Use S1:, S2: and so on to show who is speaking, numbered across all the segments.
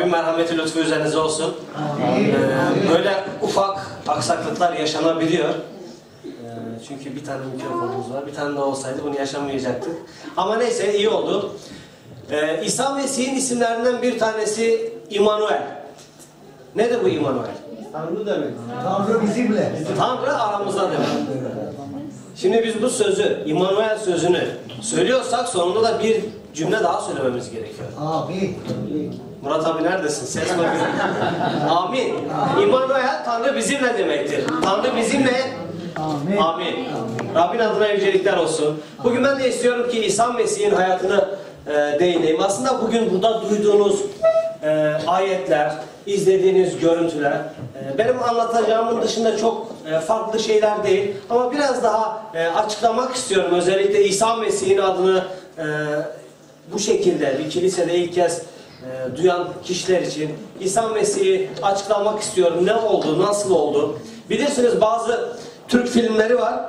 S1: Rabbim merhameti lütfu üzerinize olsun. Böyle ufak aksaklıklar yaşanabiliyor. Çünkü bir tane mikrofonumuz var. Bir tane daha olsaydı bunu yaşamayacaktık. Ama neyse iyi oldu. İsa Mesih'in isimlerinden bir tanesi İmmanuel. Nedir bu İmmanuel?
S2: Tanrı demek. Tanrı bizimle.
S1: Tanrı aramızda demek. Şimdi biz bu sözü, İmmanuel sözünü söylüyorsak sonunda da bir cümle daha söylememiz gerekiyor.
S2: Amin.
S1: Murat abi neredesin? Ses var. Amin. İmmanuel Tanrı bizimle demektir. Tanrı bizimle.
S2: Amin.
S1: Amin. Rabbin adına yücelikler olsun. Bugün ben de istiyorum ki İsa Mesih'in hayatını değineyim. Aslında bugün burada duyduğunuz ayetler, izlediğiniz görüntüler benim anlatacağımın dışında çok farklı şeyler değil. Ama biraz daha açıklamak istiyorum. Özellikle İsa Mesih'in adını bu şekilde bir kilisede ilk kez duyan kişiler için İsa Mesih'i açıklamak istiyorum. Ne oldu, nasıl oldu? Bilirsiniz bazı Türk filmleri var.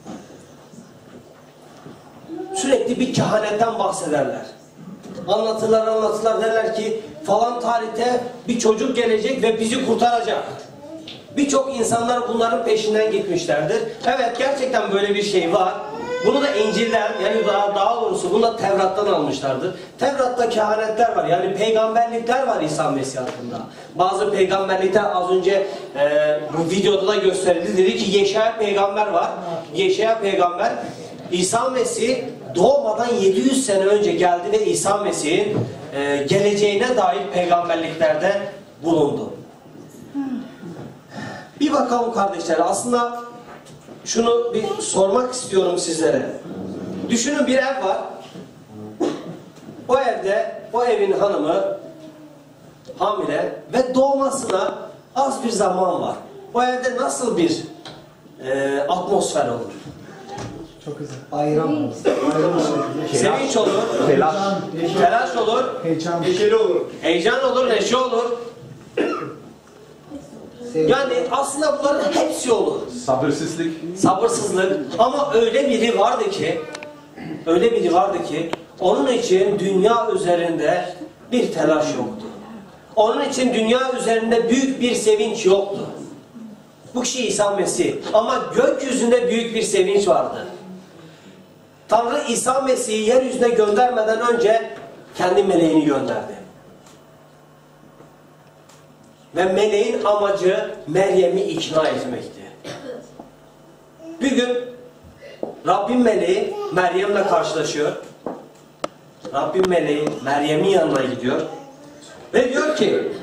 S1: Sürekli bir kehanetten bahsederler. Anlatırlar derler ki falan tarihte bir çocuk gelecek ve bizi kurtaracak. Birçok insanlar bunların peşinden gitmişlerdir. Evet gerçekten böyle bir şey var. Bunu da İncil'den yani daha doğrusu bunu da Tevrat'tan almışlardır. Tevrat'ta kehanetler var yani peygamberlikler var İsa Mesih hakkında. Bazı peygamberlikler az önce bu videoda da gösterildi. Dedi ki Yeşaya peygamber var. Yeşaya peygamber İsa Mesih doğmadan 700 sene önce geldi ve İsa Mesih'in geleceğine dair peygamberliklerde bulundu. Bir bakalım kardeşler, aslında şunu bir sormak istiyorum sizlere. Düşünün bir ev var. O evde, o evin hanımı hamile ve doğmasına az bir zaman var. O evde nasıl bir atmosfer olur?
S2: Çok güzel. Bayram olur.
S1: Sevinç olur. Telaş olur.
S2: Heyecan.
S3: Neşeli olur.
S1: Heyecan olur, neşe olur. Yani aslında bunların hepsi olur. Sabırsızlık. Ama öyle biri vardı ki onun için dünya üzerinde bir telaş yoktu. Onun için dünya üzerinde büyük bir sevinç yoktu. Bu kişi İsa Mesih. Ama gökyüzünde büyük bir sevinç vardı. Tanrı İsa Mesih'i yeryüzüne göndermeden önce kendi meleğini gönderdi. Ve meleğin amacı Meryem'i ikna etmekti. Bir gün Rabbin meleği Meryem'le karşılaşıyor. Rabbin meleği Meryem'in yanına gidiyor. Ve diyor ki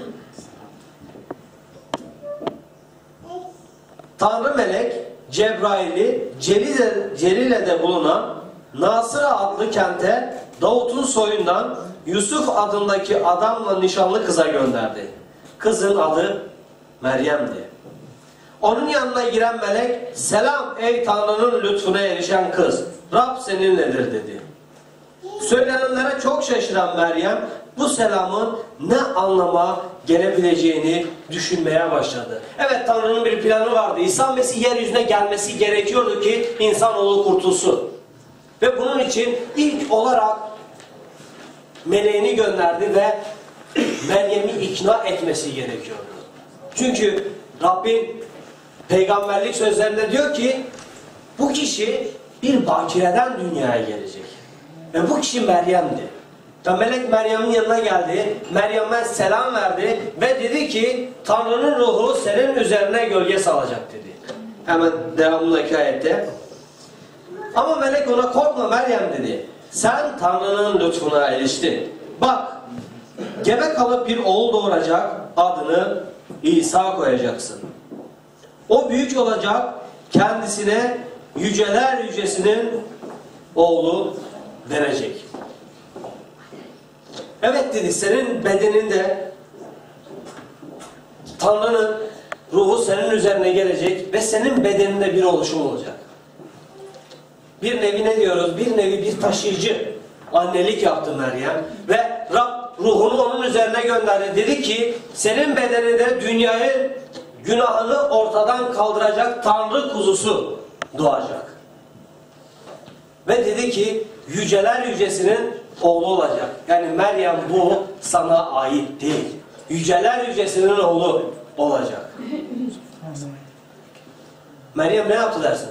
S1: Tanrı melek Cebrail'i Celile'de bulunan Nasıra adlı kente Davut'un soyundan Yusuf adındaki adamla nişanlı kıza gönderdi. Kızın adı Meryem'di. Onun yanına giren melek, selam ey Tanrı'nın lütfuna erişen kız, Rab seninledir dedi. Söylenenlere çok şaşıran Meryem, bu selamın ne anlama gelebileceğini düşünmeye başladı. Evet, Tanrı'nın bir planı vardı. İsa Mesih yeryüzüne gelmesi gerekiyordu ki insanoğlu kurtulsun. Ve bunun için ilk olarak meleğini gönderdi ve Meryem'i ikna etmesi gerekiyordu. Çünkü Rabbin peygamberlik sözlerinde diyor ki bu kişi bir bakireden dünyaya gelecek. Ve bu kişi Meryem'di. Ve melek Meryem'in yanına geldi. Meryem'e selam verdi ve dedi ki Tanrı'nın ruhu senin üzerine gölge salacak dedi. Hemen devamındaki ayette. Ama melek ona korkma Meryem dedi. Sen Tanrı'nın lütfuna eriştin. Bak gebe kalıp bir oğul doğuracak, adını İsa koyacaksın. O büyük olacak, kendisine yüceler yücesinin oğlu denecek. Evet dedi, senin bedeninde Tanrı'nın ruhu senin üzerine gelecek ve senin bedeninde bir oluşum olacak. Bir nevi ne diyoruz? Bir nevi bir taşıyıcı annelik yaptı Meryem ve Rab ruhunu onun üzerine gönderdi. Dedi ki senin bedeninde dünyayı günahını ortadan kaldıracak Tanrı kuzusu doğacak. Ve dedi ki yüceler yücesinin oğlu olacak. Yani Meryem bu sana ait değil. yüceler yücesinin oğlu olacak. Meryem ne yaptı dersiniz?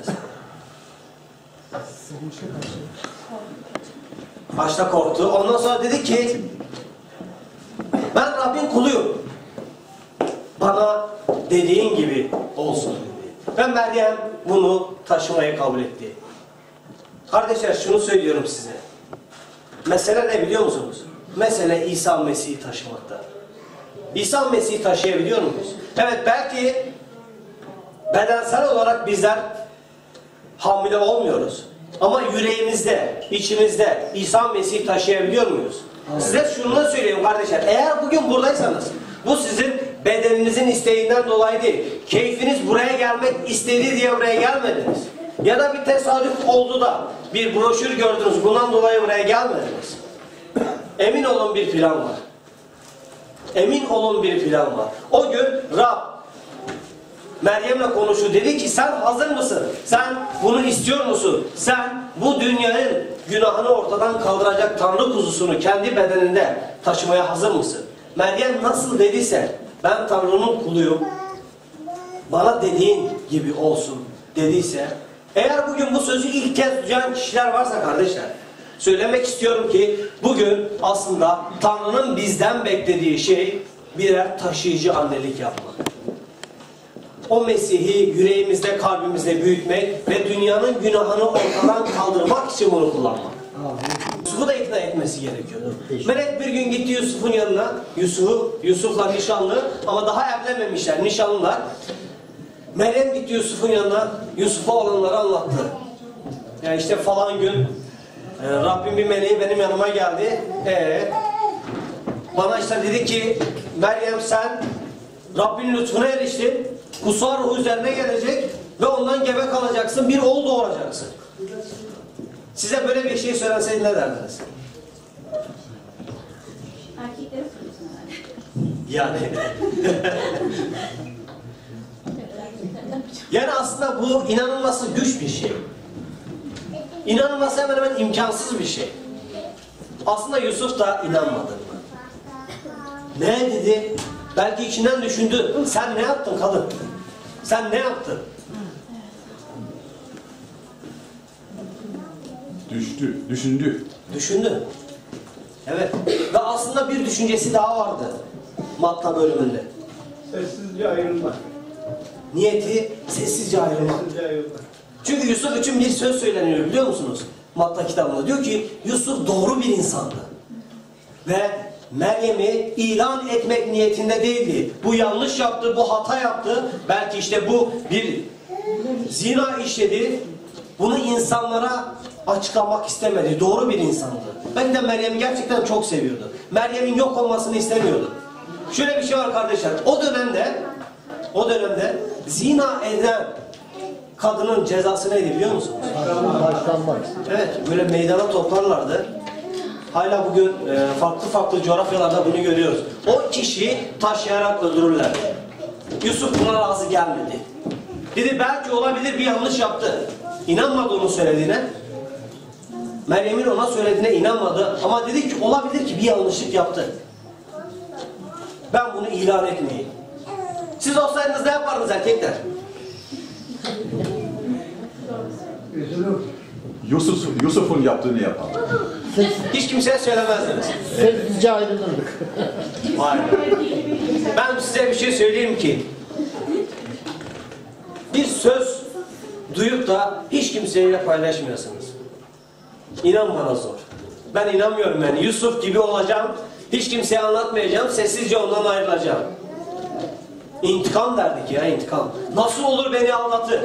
S1: Başta korktu. Ondan sonra dedi ki ben Rabbin kuluyum. Bana dediğin gibi olsun dedi. Ve Meryem bunu taşımayı kabul etti. Kardeşler şunu söylüyorum size. Mesele ne biliyor musunuz? Mesele İsa Mesih'i taşımakta. İsa Mesih'i taşıyabiliyor muyuz? Evet, belki bedensel olarak bizler hamile olmuyoruz. Ama yüreğimizde, içimizde İsa Mesih'i taşıyabiliyor muyuz? Evet. Size şunu da söyleyeyim kardeşler. Eğer bugün buradaysanız, bu sizin bedeninizin isteğinden dolayı değil. Keyfiniz buraya gelmek istedi diye buraya gelmediniz. Ya da bir tesadüf oldu da bir broşür gördünüz, bundan dolayı buraya gelmediniz. Emin olun bir plan var. Emin olun bir plan var. O gün Rab Meryem'le konuştu. Dedi ki sen hazır mısın? Sen bunu istiyor musun? Sen bu dünyanın günahını ortadan kaldıracak Tanrı kuzusunu kendi bedeninde taşımaya hazır mısın? Meryem nasıl dediyse ben Tanrı'nın kuluyum. Bana dediğin gibi olsun dediyse, eğer bugün bu sözü ilk kez duyan kişiler varsa kardeşler, söylemek istiyorum ki bugün aslında Tanrı'nın bizden beklediği şey birer taşıyıcı annelik yapmak. O Mesih'i yüreğimizde, kalbimizde büyütmek ve dünyanın günahını ortadan kaldırmak için bunu kullanmak. Yusuf'u da ikna etmesi gerekiyordu. Melek bir gün gitti Yusuf'un yanına. Yusuf'la nişanlı ama daha evlenmemişler, nişanlılar. Meryem gitti Yusuf'un yanına, Yusuf'a olanları anlattı. Yani işte falan gün Rabbim bir meleği benim yanıma geldi. Bana işte dedi ki Meryem sen Rabbin lütfuna eriştin. Kutsal ruh üzerine gelecek ve ondan gebe kalacaksın. Bir oğul doğuracaksın. Size böyle bir şey söylenseydi ne derdiniz?
S3: Erkeklere soruyorsun herhalde.
S1: Yani. Yani aslında bu inanılması güç bir şey. İnanılması hemen hemen imkansız bir şey. Aslında Yusuf da inanmadı. Ne dedi? Belki içinden düşündü. Sen ne yaptın kadın? Sen ne yaptın?
S4: Düşündü.
S1: Düşündü. Evet. Ve aslında bir düşüncesi daha vardı. Matta bölümünde.
S5: Sessizce ayrılmak.
S1: Niyeti sessizce ayrılmak.
S5: Sessizce ayrılmak.
S1: Çünkü Yusuf için bir söz söyleniyor biliyor musunuz? Matta kitabında diyor ki Yusuf doğru bir insandı. Ve Meryem'i ilan etmek niyetinde değildi. Bu yanlış yaptı, bu hata yaptı. Belki işte bu bir zina işledi. Bunu insanlara açıklamak istemedi. Doğru bir insandı. Ben de Meryem'i gerçekten çok seviyordu. Meryem'in yok olmasını istemiyordu. Şöyle bir şey var kardeşler. O dönemde zina eden kadının cezası neydi biliyor musunuz?
S2: Başlanmak.
S1: Evet, böyle meydana toplarlardı. Hala bugün farklı coğrafyalarda bunu görüyoruz. O kişiyi taşlayarak öldürürler. Yusuf buna razı gelmedi. Dedi belki olabilir bir yanlış yaptı. İnanmadı onun söylediğine. Meryem'in ona söylediğine inanmadı. Ama dedi ki olabilir ki bir yanlışlık yaptı. Ben bunu ilan etmeyeyim. Siz olsaydınız ne yapardınız erkekler?
S2: Üzülür.
S4: Yusuf'un yaptığını yapalım.
S1: Hiç kimseye söylemezdiniz.
S2: Sessizce ayrılırdık.
S1: Vay be. Ben size bir şey söyleyeyim ki bir söz duyup da hiç kimseyle paylaşmıyorsunuz. İnan bana zor. Ben inanmıyorum yani. Yusuf gibi olacağım. Hiç kimseye anlatmayacağım. Sessizce ondan ayrılacağım. İntikam derdik ya, intikam. Nasıl olur beni aldatır?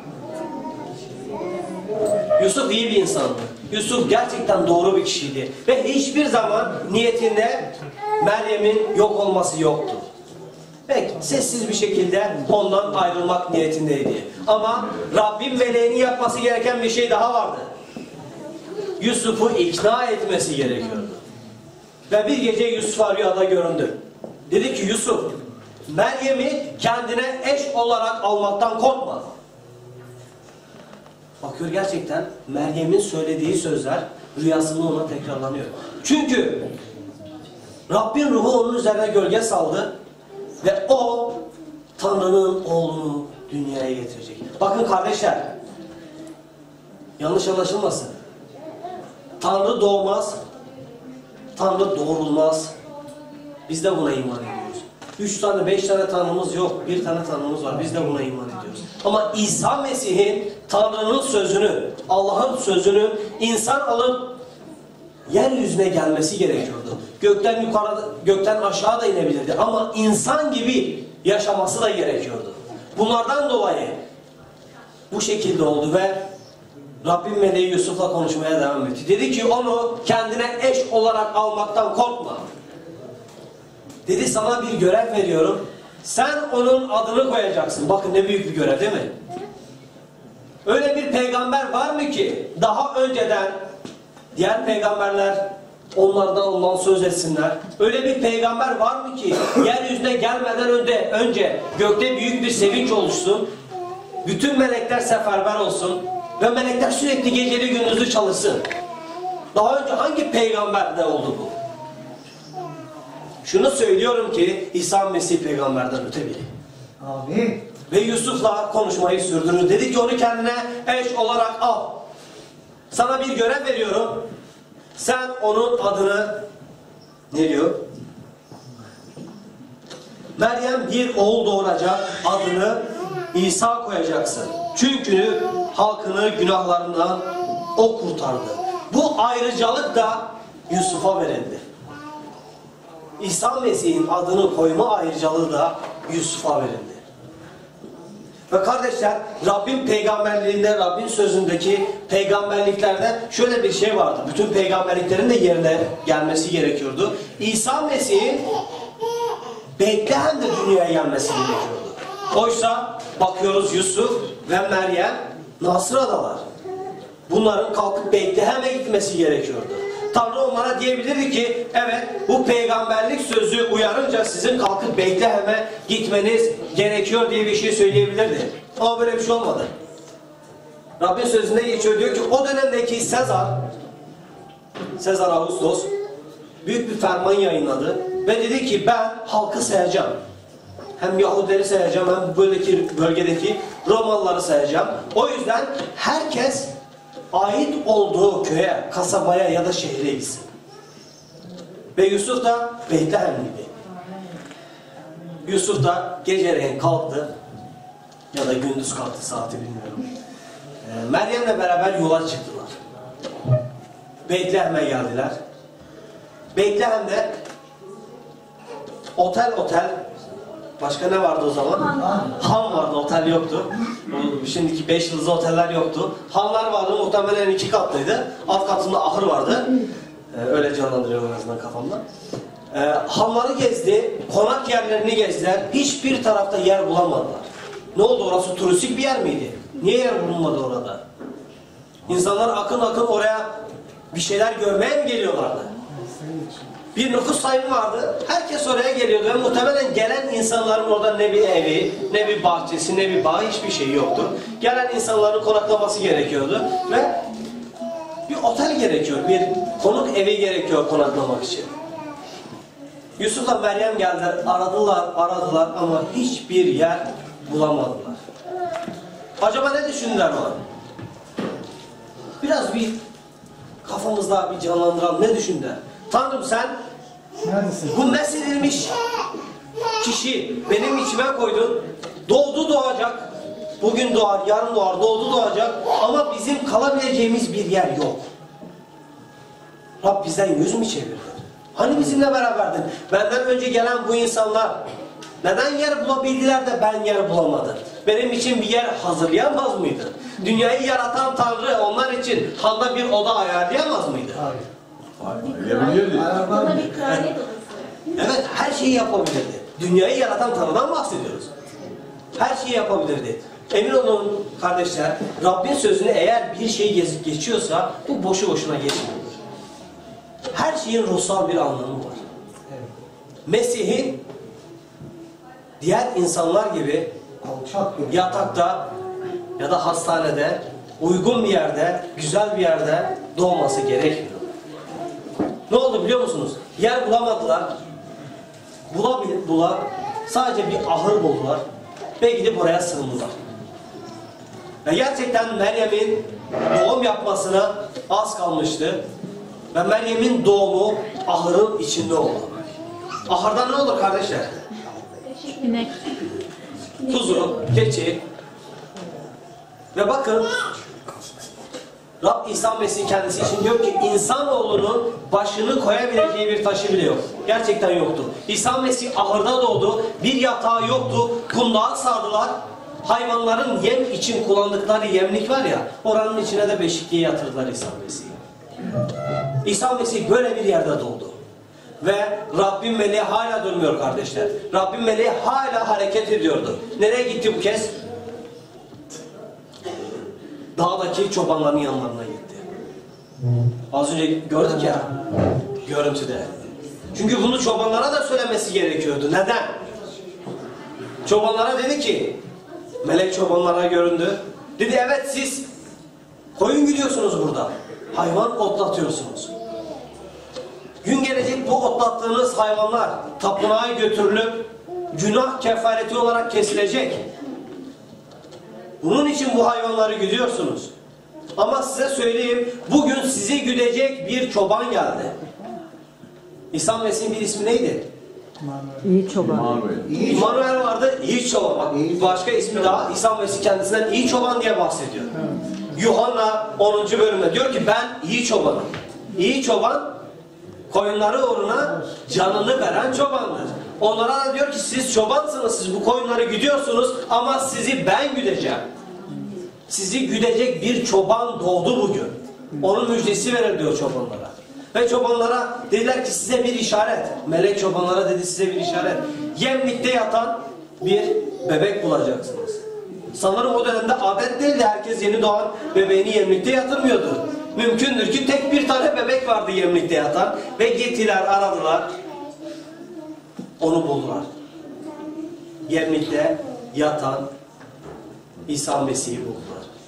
S1: Yusuf iyi bir insandı. Yusuf gerçekten doğru bir kişiydi. Ve hiçbir zaman niyetinde Meryem'in yok olması yoktu. Peki sessiz bir şekilde ondan ayrılmak niyetindeydi. Ama Rabbin meleğini yapması gereken bir şey daha vardı. Yusuf'u ikna etmesi gerekiyordu. Ve bir gece Yusuf'a rüyada göründü. Dedi ki Yusuf, Meryem'i kendine eş olarak almaktan korkma. Bakıyor gerçekten Meryem'in söylediği sözler rüyasında ona tekrarlanıyor. Çünkü Rabbin ruhu onun üzerine gölge saldı ve o Tanrı'nın oğlunu dünyaya getirecek. Bakın kardeşler, yanlış anlaşılmasın. Tanrı doğmaz, Tanrı doğrulmaz. Biz de buna iman ediyoruz. 3 tane, 5 tane Tanrımız yok. Bir tane Tanrımız var. Biz de buna iman ediyoruz. Ama İsa Mesih'in Tanrı'nın sözünü, Allah'ın sözünü insan alıp yeryüzüne gelmesi gerekiyordu. Gökten yukarı, gökten aşağı da inebilirdi. Ama insan gibi yaşaması da gerekiyordu. Bunlardan dolayı bu şekilde oldu ve Rabbim meleği Yusuf'la konuşmaya devam etti. Dedi ki onu kendine eş olarak almaktan korkma. Dedi sana bir görev veriyorum. Sen onun adını koyacaksın. Bakın ne büyük bir görev değil mi? Öyle bir peygamber var mı ki daha önceden diğer peygamberler ondan söz etsinler. Öyle bir peygamber var mı ki yeryüzüne gelmeden önce gökte büyük bir sevinç oluşsun. Bütün melekler seferber olsun. Ve melekler sürekli geceli gündüzlü çalışsın. Daha önce hangi peygamberde oldu bu? Şunu söylüyorum ki İsa Mesih peygamberden öte biri.
S2: Amin.
S1: Ve Yusuf'la konuşmayı sürdürdü. Dedi ki onu kendine eş olarak al. Sana bir görev veriyorum. Sen onun adını ne diyor? Meryem bir oğul doğuracak, adını İsa koyacaksın. Çünkü halkını günahlarından o kurtardı. Bu ayrıcalık da Yusuf'a verildi. İsa Mesih'in adını koyma ayrıcalığı da Yusuf'a verildi. Ve kardeşler, Rabbin peygamberliğinde, Rabbin sözündeki peygamberliklerde şöyle bir şey vardı. Bütün peygamberliklerin de yerine gelmesi gerekiyordu. İsa Mesih'in Betlehem'de dünyaya gelmesi gerekiyordu. Oysa bakıyoruz Yusuf ve Meryem Nasıra'dalar. Bunların kalkıp Betlehem'e gitmesi gerekiyordu. Tanrı onlara diyebilirdi ki evet bu peygamberlik sözü uyarınca sizin kalkıp Betlehem'e gitmeniz gerekiyor diye bir şey söyleyebilirdi. Ama böyle bir şey olmadı. Rabbin sözünde geçiyor, diyor ki o dönemdeki Sezar Ağustos büyük bir ferman yayınladı ve dedi ki ben halkı sayacağım. Hem Yahudileri sayacağım hem bölgedeki Romalıları sayacağım. O yüzden herkes ait olduğu köye, kasabaya ya da şehre gitsin. Ve Yusuf da Betlehemliydi. Yusuf da geceleyin kalktı ya da gündüz kalktı, saati bilmiyorum. Meryem'le beraber yola çıktılar. Betlehem'e geldiler. Betlehem'de otel başka ne vardı o zaman? Han vardı, otel yoktu. Şimdiki 5 yıldızlı oteller yoktu. Hanlar vardı, muhtemelen 2 katlıydı. Alt katında ahır vardı. Öyle canlandırıyorum en azından kafamda. Hanları gezdi, konak yerlerini gezdiler. Hiçbir tarafta yer bulamadılar. Ne oldu, orası turistik bir yer miydi? Niye yer bulunmadı orada? İnsanlar akın akın oraya bir şeyler görmeye mi geliyorlardı? Bir nüfus sayımı vardı. Herkes oraya geliyordu ve muhtemelen gelen insanların orada ne bir evi, ne bir bahçesi, ne bir bağı, hiçbir şey yoktu. Gelen insanların konaklaması gerekiyordu ve bir otel gerekiyor, bir konuk evi gerekiyor konaklamak için. Yusuf'la Meryem geldiler, aradılar ama hiçbir yer bulamadılar. Acaba ne düşündüler o an? Biraz bir kafamızda bir canlandıralım, ne düşündüler? Tanrım sen
S2: Neredesin?
S1: bu nesilmiş kişi benim içime koydun. Doğdu doğacak. Bugün doğar, yarın doğar, doğdu doğacak. Ama bizim kalabileceğimiz bir yer yok. Rab bizden yüz mü çevirdi? Hani bizimle beraberdin? Benden önce gelen bu insanlar neden yer bulabildiler de ben yer bulamadım? Benim için bir yer hazırlayamaz mıydı? Dünyayı yaratan Tanrı onlar için handa bir oda ayarlayamaz mıydı?
S2: Hayır.
S4: Yiyebilirdi.
S3: Buna bir kraliyet odası.
S1: Evet, her şeyi yapabilirdi. Dünyayı yaratan Tanrı'dan bahsediyoruz. Her şeyi yapabilirdi. Emin olun kardeşler, Rabbin sözünü eğer bir şey geçiyorsa bu boşu boşuna geçmiyordur. Her şeyin ruhsal bir anlamı var. Mesih'in diğer insanlar gibi
S2: Alçak bir
S1: yatakta ya da hastanede, uygun bir yerde, güzel bir yerde doğması gerekmiyor. Ne oldu biliyor musunuz? Yer bulamadılar. Bulabildiler. Sadece bir ahır buldular. Ve gidip oraya sığındılar. Ve gerçekten Meryem'in doğum yapmasına az kalmıştı. Ve Meryem'in doğumu ahırın içinde oldu. Ahırda ne olur kardeşler?
S3: İnek.
S1: Kuzu, keçi. Ve bakın Rab İsa Mesih kendisi için diyor ki insanoğlunun başını koyabileceği bir taşı bile yok. Gerçekten yoktu. İsa Mesih ahırda doğdu. Bir yatağı yoktu. Kundağa sardılar. Hayvanların yem için kullandıkları yemlik var ya, oranın içine de beşikliğe yatırdılar İsa Mesih'i. İsa Mesih böyle bir yerde doğdu. Ve Rabbin meleği hala durmuyor kardeşler. Rabbin meleği hala hareket ediyordu. Nereye gitti bu kez? Dağdaki çobanların yanlarına gitti. Az önce gördük ya görüntüde. Çünkü bunu çobanlara da söylemesi gerekiyordu. Neden? Çobanlara dedi ki, melek çobanlara göründü. Dedi evet siz koyun gidiyorsunuz burada. Hayvan otlatıyorsunuz. Gün gelecek bu otlattığınız hayvanlar tapınağa götürülüp günah kefareti olarak kesilecek. Bunun için bu hayvanları güdüyorsunuz. Ama size söyleyeyim, bugün sizi güdecek bir çoban geldi. İsa Mesih'in bir ismi neydi?
S6: İyi çoban.
S1: İmmanuel vardı, iyi çoban. Bak, başka ismi daha, İsa Mesih kendisinden iyi çoban diye bahsediyor. Yuhanna 10. bölümde diyor ki ben iyi çobanım. İyi çoban, koyunları uğruna canını veren çobandır. Onlara da diyor ki siz çobansınız, siz bu koyunları güdüyorsunuz ama sizi ben güdeceğim. Sizi güdecek bir çoban doğdu bugün. Onun müjdesi verir diyor çobanlara. Ve çobanlara dediler ki size bir işaret. Melek çobanlara dedi size bir işaret. Yemlikte yatan bir bebek bulacaksınız. Sanırım o dönemde adet değildi. Herkes yeni doğan bebeğini yemlikte yatırmıyordu. Mümkündür ki tek bir tane bebek vardı yemlikte yatan. Ve gittiler aradılar. Onu buldular. Yemlikte yatan İsa Mesih'i buldular.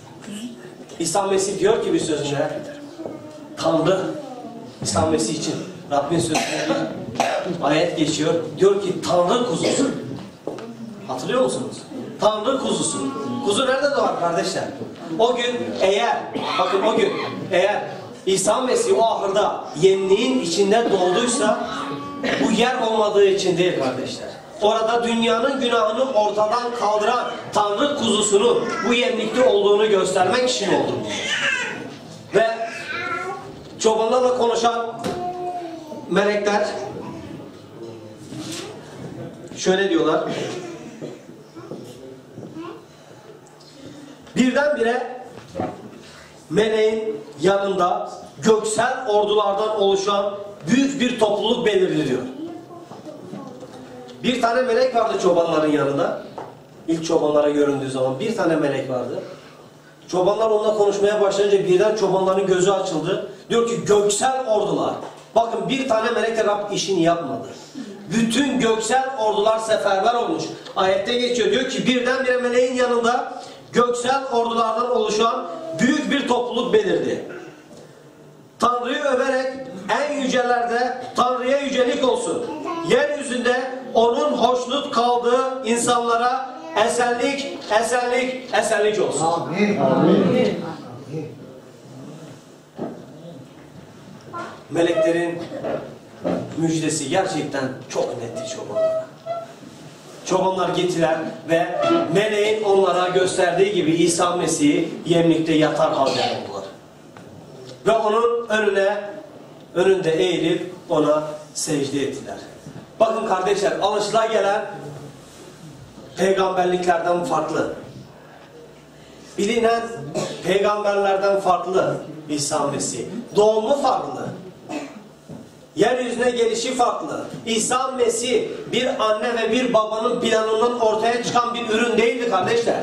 S1: İsa Mesih diyor ki bir sözünde Tanrı İsa Mesih için Rabbin sözünde bir ayet geçiyor. Diyor ki Tanrı kuzusu. Hatırlıyor musunuz? Tanrı kuzusu. Kuzu nerede doğar kardeşler? O gün bakın o gün eğer İsa Mesih o ahırda yemliğin içinde doğduysa bu yer olmadığı için değil kardeşler. Orada dünyanın günahını ortadan kaldıran Tanrı kuzusunun bu yemlikte olduğunu göstermek için oldu. Ve çobanlarla konuşan melekler şöyle diyorlar. Birdenbire meleğin yanında göksel ordulardan oluşan büyük bir topluluk belirdi diyor. Bir tane melek vardı çobanların yanında. İlk çobanlara göründüğü zaman bir tane melek vardı. Çobanlar onunla konuşmaya başlayınca birden çobanların gözü açıldı. Diyor ki göksel ordular. Bakın bir tane melek de Rab işini yapmadı. Bütün göksel ordular seferber olmuş. Ayette geçiyor. Diyor ki birdenbire meleğin yanında göksel ordulardan oluşan büyük bir topluluk belirdi. Tanrı'yı överek en yücelerde Tanrı'ya yücelik olsun. Yeryüzünde onun hoşnut kaldığı insanlara esenlik, esenlik, esenlik olsun.
S2: Amin.
S6: Amin.
S1: Meleklerin müjdesi gerçekten çok netti çobanlara. Çobanlar gittiler ve meleğin onlara gösterdiği gibi İsa Mesih'i yemlikte yatar halde buldular. Ve onun önünde eğilip ona secde ettiler. Bakın kardeşler, alışılagelen peygamberliklerden farklı. Bilinen peygamberlerden farklı İsa Mesih. Doğumu farklı. Yeryüzüne gelişi farklı. İsa Mesih bir anne ve bir babanın planından ortaya çıkan bir ürün değildi kardeşler.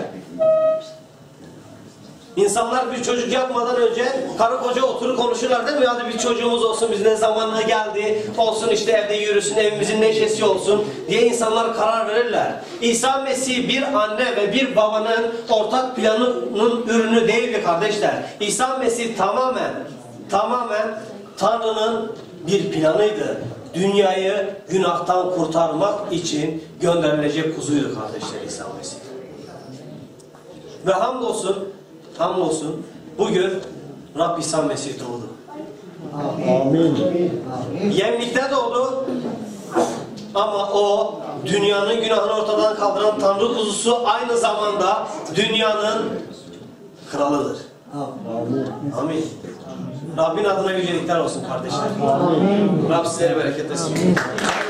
S1: İnsanlar bir çocuk yapmadan önce karı koca oturup konuşurlar değil mi? Hadi bir çocuğumuz olsun, biz ne zamanına geldi, olsun işte evde yürüsün, evimizin neşesi olsun diye insanlar karar verirler. İsa Mesih bir anne ve bir babanın ortak planının ürünü değildi kardeşler. İsa Mesih tamamen Tanrı'nın bir planıydı. Dünyayı günahtan kurtarmak için gönderilecek kuzuydu kardeşler İsa Mesih. Ve hamdolsun bugün Rab İsa Mesih doğdu.
S2: Amin.
S1: Yemlikte doğdu ama o dünyanın günahını ortadan kaldıran Tanrı kuzusu aynı zamanda dünyanın kralıdır. Amin. Rabbin adına yücelikler olsun kardeşler. Rab size bereket versin.